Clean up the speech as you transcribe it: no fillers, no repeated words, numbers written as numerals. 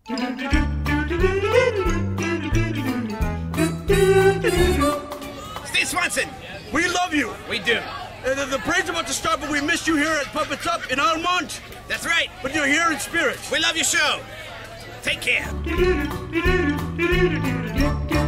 Steve Swanson! We love you! We do. The parade's about to start, but we missed you here at Puppets Up in Almont. That's right. But you're here in spirit. We love your show. Take care.